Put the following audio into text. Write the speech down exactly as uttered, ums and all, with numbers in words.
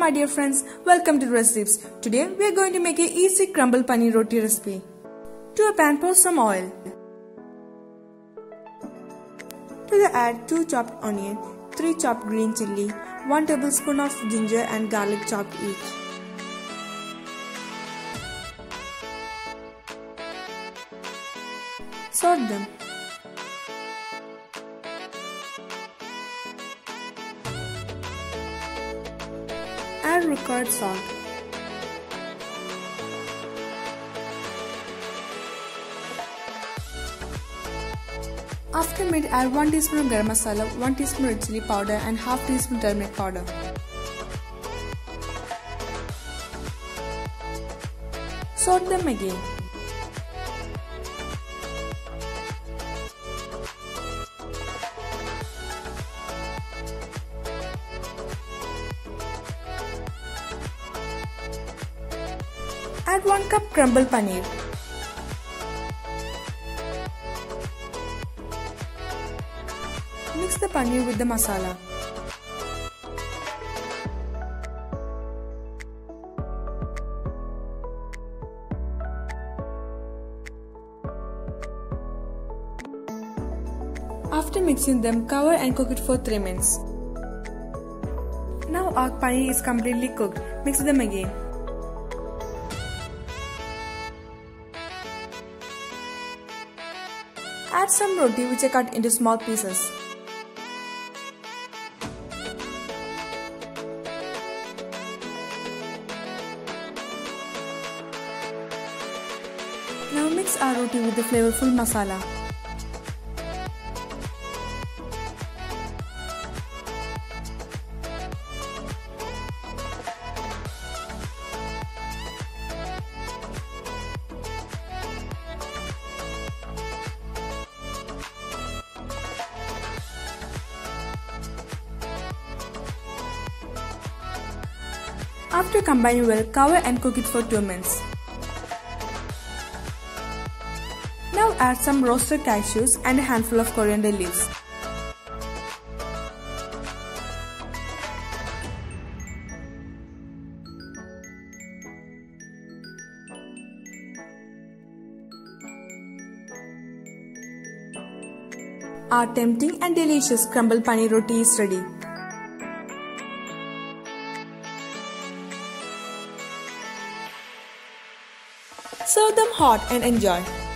my dear friends, welcome to Recipes. Today we are going to make a easy crumble paneer roti recipe. To a pan, pour some oil. To the add two chopped onion, three chopped green chilli, one tablespoon of ginger and garlic chopped each. Sort them. Add required salt. After mid, add one teaspoon of garam masala, one teaspoon red chilli powder and half teaspoon turmeric powder. Sort them again. Add one cup crumble paneer. Mix the paneer with the masala. After mixing them, cover and cook it for three minutes. Now our paneer is completely cooked. Mix them again. Add some roti which are cut into small pieces. Now mix our roti with the flavorful masala. After combining well, cover and cook it for two minutes. Now add some roasted cashews and a handful of coriander leaves. Our tempting and delicious crumble paneer roti is ready. Serve them hot and enjoy.